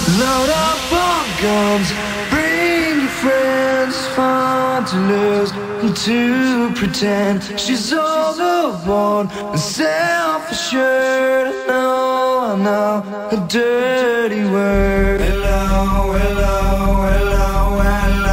Load up on guns, bring your friends. It's fun to lose and to pretend she's overboard and self-assured. I know a dirty word. Hello, hello, hello, hello.